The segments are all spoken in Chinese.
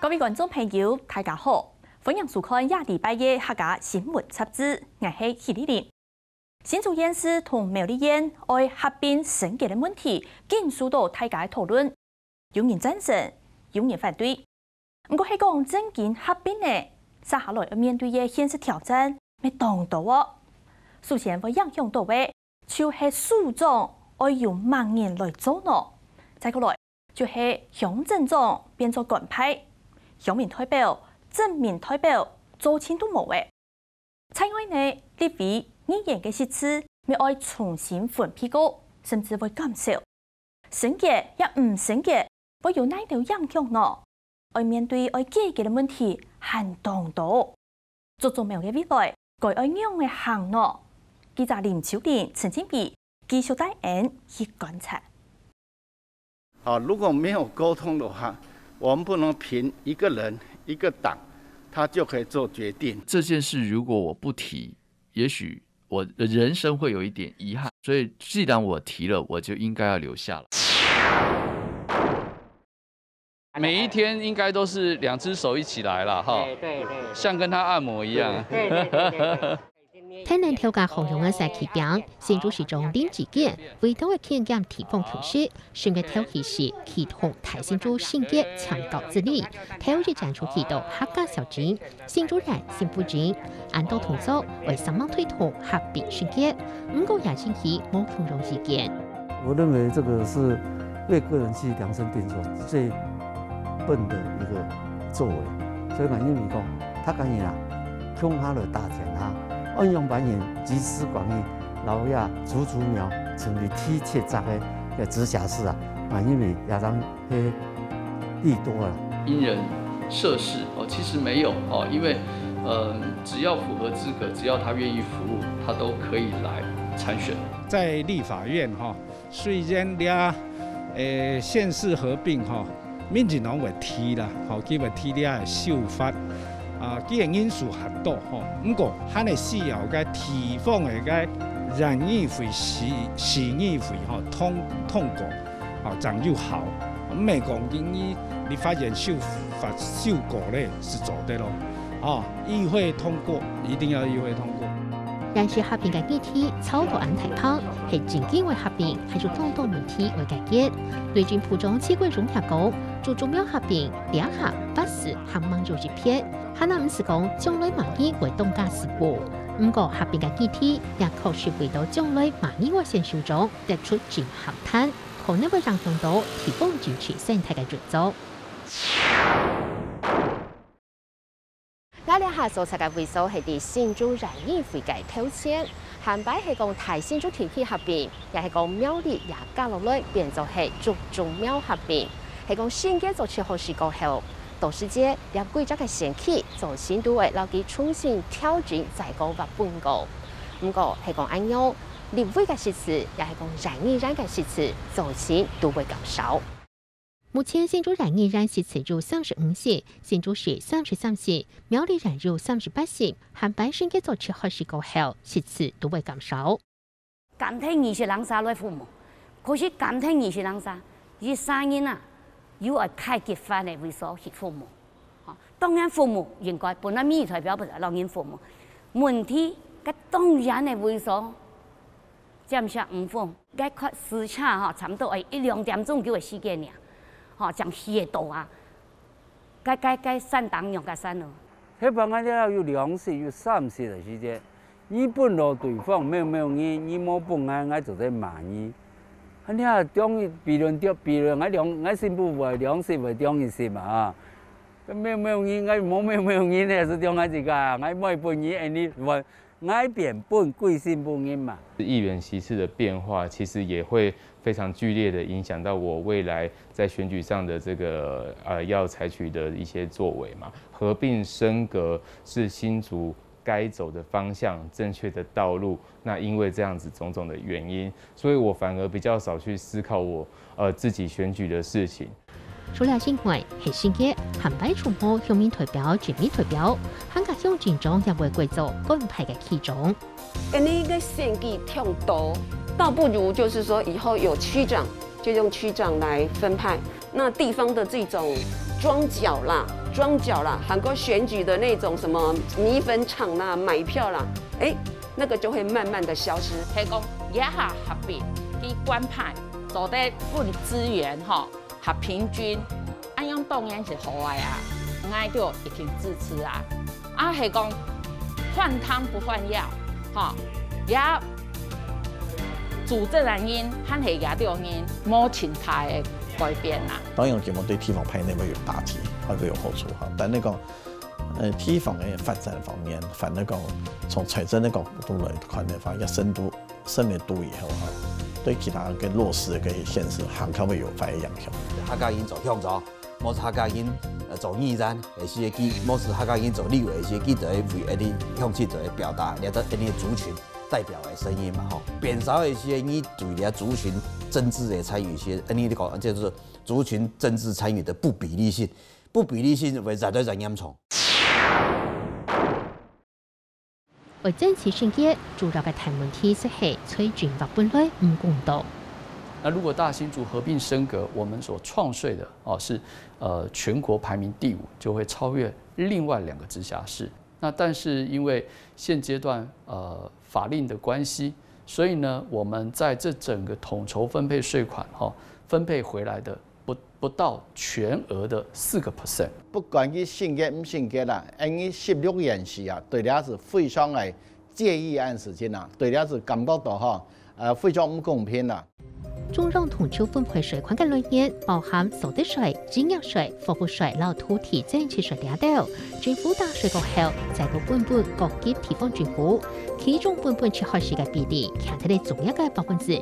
各位观众朋友，大家好，欢迎收看亚迪拜嘅客家新闻插枝，我係許麗玲。新竹縣市同苗栗縣愛合併升級嘅問題，引述到大家討論，有人贊成，有人反對。不過係講正經合併呢，接下來要面對嘅現實挑戰，咪當到哦。首先會影響到嘅，就係首長要由盲人來做咯，再過來就係鄉鎮長變做官派。鄉民代表、鎮民代表做清都冇嘅。此外呢，立委議員嘅席次咪愛重新分配過，甚至會減少。升級也唔升級，會有哪條影響呢？愛面對愛解決嘅問題很當多，做冇嘅未來，該愛樣嘅行呢？記者林秋玲、陳建比繼續帶人去觀察。 如果沒有溝通的話，我們不能憑一個人、一個黨，他就可以做決定。 這件事如果我不提，也許我的人生會有一點遺憾。所以既然我提了，我就應該要留下了。每一天應該都是兩隻手一起來了哈，對，像跟他按摩一樣。 台南調價紅用嘅社區邊，新竹市長林志堅為到嘅傾減提供調適，順嘅調起時啟動台新竹新界強高自力，台日展出啟動客家小鎮，新竹人新福鎮，按到同作為上網推動合併新界，唔過也引起冇同容意見。 我認為這個是為個人去量身定做最笨的一個作為，所以我認為講，他講嘢啦，向下來大田啊。安陽版言集思廣益，老也竹竹苗成為體切雜嘅直轄市啊，因為也讓佢利多了。 因人設事其實沒有因為只要符合資格，只要他願意服務，他都可以來參選。 在立法院雖然倆縣市合併民進黨會提啦，佢會提倆修法。既然因素很多不過佢哋需要嘅地方嘅人議會、市議會通過，這樣就好。唔係講你發現修法修過咧是做得咯，議會通過一定要議會通過。 但是合併嘅議題超過安排旁，係正經為合併，還是眾多問題為解決。雷軍府中七貴榮也講，做中央合併兩下不是行忙做一片。可能唔是講將來萬億為東家事務，不過合併嘅議題也確實為到將來萬億外線首長得出真談談，可能會讓更多提供支持生態嘅合作。我哋下所查嘅會所係啲新竹人議會嘅挑戰，韓擺係講台新竹地區合併，又係講苗栗也加落來變做係竹中苗合併，係講新嘅做出好事過後。到時節也規則嘅先期，做新都會留佢重新挑戰再個或半個。不過係講按樣，立委嘅席次也係講人議人嘅席次，做錢都會減少。目前新竹人議人席次入35席，新竹市33席，苗栗人入38席，韓版新嘅做出好事過後，席次都會減少。 監聽20人啥來父母，可是監聽20人啥，這3人啊。有愛開結婚嘅會所係父母，當然父母應該本來民意代表不是老人父母，問題個當然嘅會所，佔上5分，該確時差差唔多係1-2點鐘叫佢時間爾，將熱度啊，該散檔用該散咯。 迄幫我哋有2時有3時嘅時間，你本來對方沒有你冇本來就在罵你。你啊，中意辯論，我先不為2時為中意時嘛沒有你，我冇你呢是中意這個，我沒本你我貶本貴姓本人嘛。 議員席次的變化，其實也會非常劇烈的影響到我未來在選舉上的這個要採取的一些作為嘛。合併升格是新竹該走的方向，正確的道路。那因為這樣子種種的原因，所以我反而比較少去思考我自己選舉的事情。 除了新會係新嘅，韓擺觸摸鄉民代表、居民代表，韓國鄉鎮中也會貴族官派嘅其中。 跟你一個選舉挺多，倒不如就是說以後有區長，就用區長來分派。那地方的這種樁腳啦。 庄脚啦，韩国选举的那种什么米粉厂啦、买票啦，那个就会慢慢的消失。 係講野下合併去官派，做得分資源吼，合平均，安樣當然是好的啊，我就一定支持啊。係講換湯不換藥，吼，也主政人因和係也都因冇情態的改變啦。 當然，我希望對地方派那邊有打擊，會有好處哈。但那個地方的發展方面，反正講從財政的角度來看的話，要深入度以後哈，對其他嘅弱勢嘅縣市，行較會有發嘅影響。 客家人做鄉長，冇客家人做議員，而是記冇是客家人做立委，而是記得為一啲向前做表達，你得一啲族群代表的聲音嘛吼。變少一些你對你族群政治的參與些，你講就是族群政治參與的不比例性，會越來越嚴重。 為政治選舉，主要嘅大問題是催進或本來唔公道。 那如果大新竹合併升格，我们所创税的是全国排名第5，就会超越另外2个直辖市。那但是因为现阶段法令的关系，所以呢，我们在这整个统筹分配税款分配回来的不到全额的4%。 不管佢升格唔升格啦，因為16件事啊，對了是非常係介意案事情啊，對了是感覺到非常唔公平啦。 中央統籌分配稅款嘅類別包含所得稅、營業稅、服務稅、老土地增值稅兩道。政府大稅過後，再到本各級地方政府，其中本出海時嘅比例，強體嘅總額嘅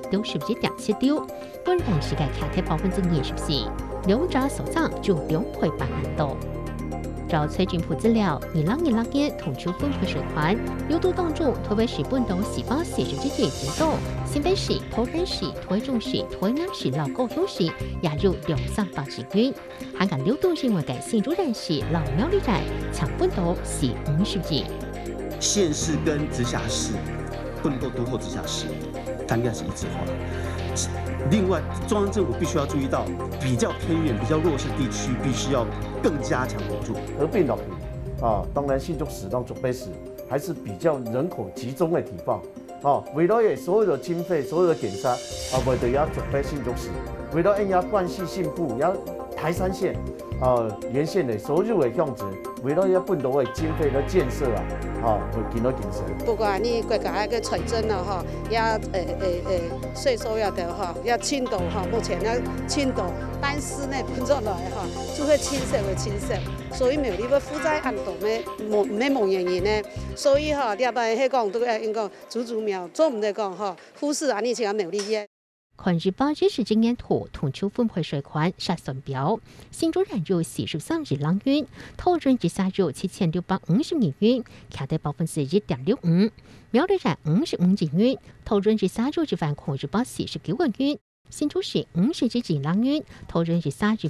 61.76%，本人時嘅強體24%，兩者所佔就2倍半多。照崔俊普資料，2016年統籌分配稅款流度當中，特別是本島440幾最多，新北市、桃園市、台中市、台南市、老高雄市也有200-300億元。香港流度認為嘅新竹人市、老苗栗站搶本島是50億。 縣市跟直辖市不能夠獨後直辖市，它應該是一致化。另外，中央政府必須要注意到，比較偏遠、比較弱勢地區，必須要更加強投入。 合併落去當然新竹市當竹北市還是比較人口集中的地方。為了所有的經費、所有的檢查，為了要竹北新竹市，為了要關係信部、要台山縣沿線的所有的項值，為了要本島的經費的建設會見到建設。 不管你國家嘅財政啊，要稅收要得要傾倒目前要傾倒，但是呢本作來就會傾瀉，所以沒有呢個負債按倒咩冇原因呢，所以你阿爸係講都係應該逐秒做唔得講忽視你前沒有利益。 看日報日時經驗圖統籌分配稅款實算表，新竹人有43億郎元，桃園至少有7650億元，強達1.65%；苗栗人55億元，桃園至少有149億元；新竹市50億郎元，桃園至少有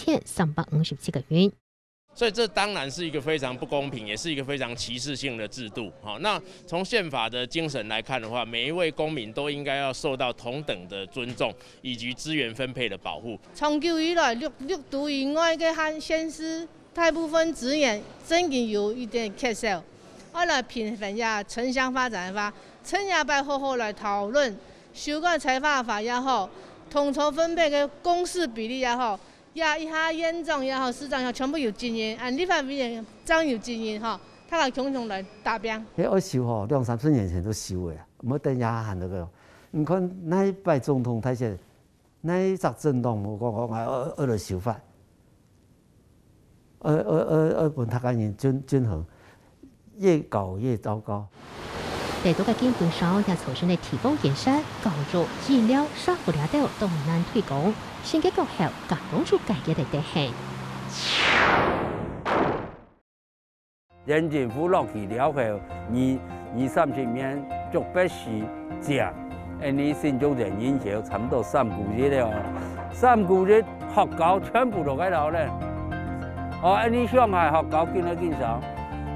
1357億元。 所以这当然是一个非常不公平，也是一个非常歧视性的制度。好，那从宪法的精神来看的话，每一位公民都应该要受到同等的尊重，以及资源分配的保护。 長久以來，六都以外嘅縣市大部分資源真嘅有一點缺少。我來平衡下城鄉發展法，趁下擺好好來討論，修改財發法也好，統籌分配嘅公司比例也好。也一下縣長也好，市長也好，全部有經驗，按立法委員長有經驗他來共同來達標。 我修2-3年前都修嘅，冇等也行那個。你看那一擺總統睇下，那一隻政黨冇講嚟修法，本他個人均衡，越搞越糟糕。 在多個基本上也造成了提供健身、教育、醫療、社會領導都難推廣，先結構後更幫助解決的地形。 縣政府落去了後，20-30年竹北市正，你新竹人影響差唔多3個月了，3個月學校全部都喺度咧。你上海學校見到少。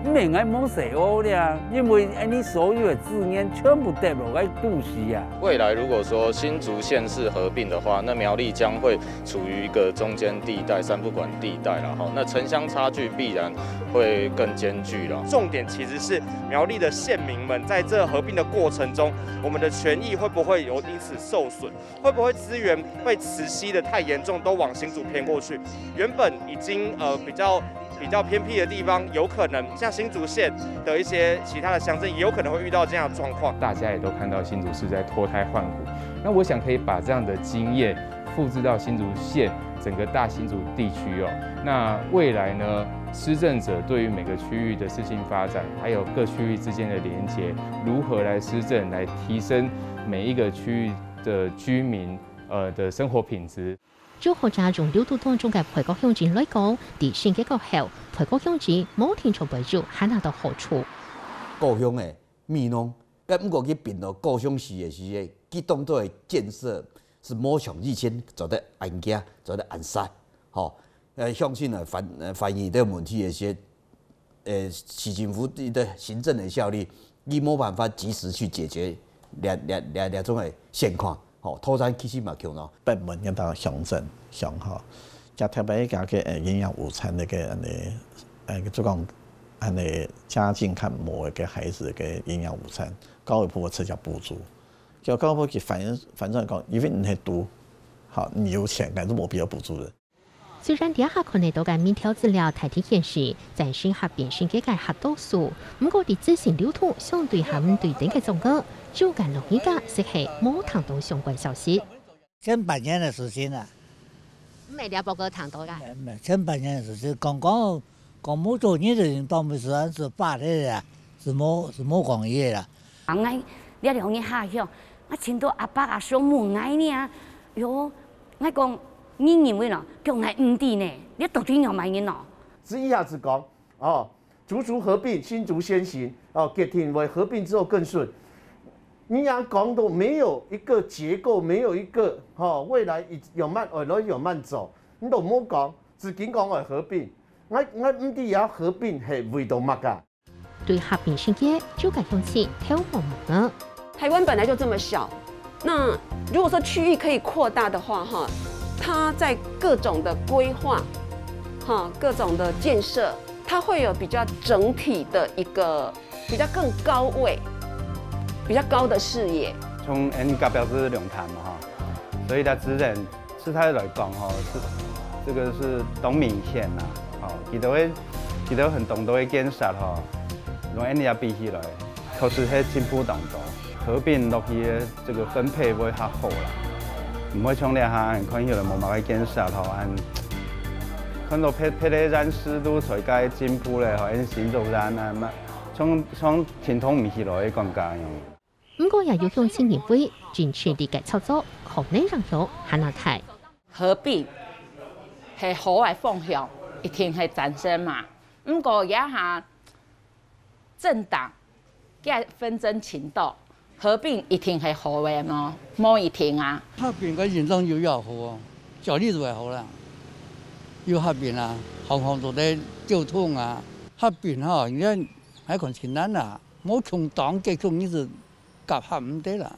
免爱摸石头了，因为你所有的资源全部跌落来都市啊。 未来如果说新竹县市合并的话，那苗栗将会处于一个中间地带、三不管地带了哈，那城乡差距必然会更艰巨了。 重点其实是苗栗的县民们在这合并的过程中，我们的权益会不会有因此受损？会不会资源被磁吸的太严重，都往新竹偏过去？原本已经比较偏僻的地方，有可能像新竹县的一些其他的乡镇，也有可能会遇到这样的状况。 大家也都看到新竹市在脱胎换骨，那我想可以把这样的经验复制到新竹县整个大新竹地区哦。那未来呢，施政者对于每个区域的适性发展，还有各区域之间的连结，如何来施政，来提升每一个区域的居民的生活品质。 祝贺家用流度當中嘅培國鄉鎮來講，喺選舉過後，培國鄉鎮冇天從培住，還拿到好處。 故鄉嘅面容，不過去變到故鄉市嘅時嘅，佢當作嘅建設是某場以前做得安家，做得安殺，吼，相信啊反映這個問題嘅些，市政府的行政的效率，你冇辦法及時去解決兩種嘅現況。土山其實嘛強咯， 北門一到鄉鎮上吼，加特別加個營養午餐那個就講家境較冇個孩子個營養午餐，教育部設叫補助，叫教育部去反正講，因為你係讀好，你有錢，但是冇必要補助的。 雖然底下可能到嘅民調資料大體顯示，在新合變選舉嘅合多數，不過啲資訊流通相對係唔對等嘅總額。就敢容易噶，是係冇談到相關消息。 前半年的事情啦， 沒了報告談到噶。 前半年的事情，剛冇做年的人當沒事，是發的啦，是冇講嘢啦。 我你兩年下鄉，我見到阿伯阿叔冇愛呢，喲，我講你認為咯，叫我唔啲呢，你到底要買嘢咯？ 只一下子講哦，竹竹合併，新竹先行哦，給聽為合併之後更順。你講講到沒有一個結構，沒有一個未來有慢走，你都冇講，只僅講係合併。我唔知也合併係為到乜㗎？ 對合併選舉就該用起挑毛毛。 台灣本來就這麼小，那如果說區域可以擴大的話，哈，它在各種的規劃，哈，各種的建設，它會有比較整體的一個比較更高位。比較高的視野， 從甲標是龍潭嘛哈，所以它自然是它來講哈，是這個是東明縣啦，哈，佢都很懂得去建設哈，用也比起來，確實係進步當中，合併落去嘅這個分配會較好啦，唔會像你下看起來冇乜去建設哈，看到配咧人事都隨街進步咧，哈，新竹人啊嘛，從傳統唔起來嘅講家用。 不過也要向青年會盡全力嘅操作，可能讓有下難題。 合併係好嘅方向，一定係戰爭嘛。不過也下政黨嘅紛爭程度，合併一定係好嘅嘛，冇一定啊。 合併嘅現狀要好啊，教育就係好啦。要合併啊，行行到底交通啊，合併嚇，而家係講困難啊，冇從黨結束呢就。夾合唔得啦！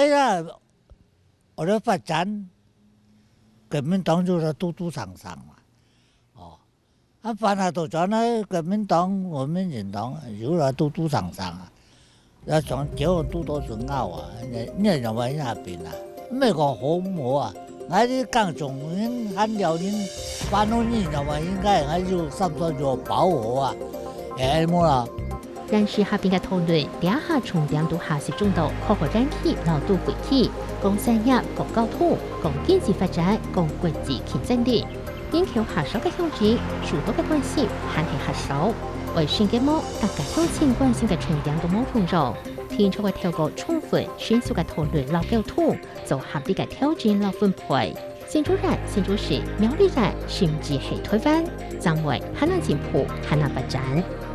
我哋發展，國民黨就是嘟嘟上上嘛，哦，反下到咗呢，國民黨、我們民黨有啦嘟嘟上上啊，要想叫嘟多順拗啊，你認為喺邊啊？咩講好唔好啊？我啲耕種人很了人，反正你認為應該我就差不多就保護啊，冇啦。 但是合併嘅討論，底下從兩度下是中度，可可燃氣、勞動回氣、講產業、講交通、講經濟發展、講國際競爭力。研究下手嘅鄉鎮，諸多嘅關係還係下手。為選嘅麼，大家都千關心嘅從兩度冇碰撞，天初嘅透過充分、迅速嘅討論老交通，做合理嘅挑戰老分配。新竹人、新竹市、苗栗人甚至係台灣，將會還能進步，還能發展。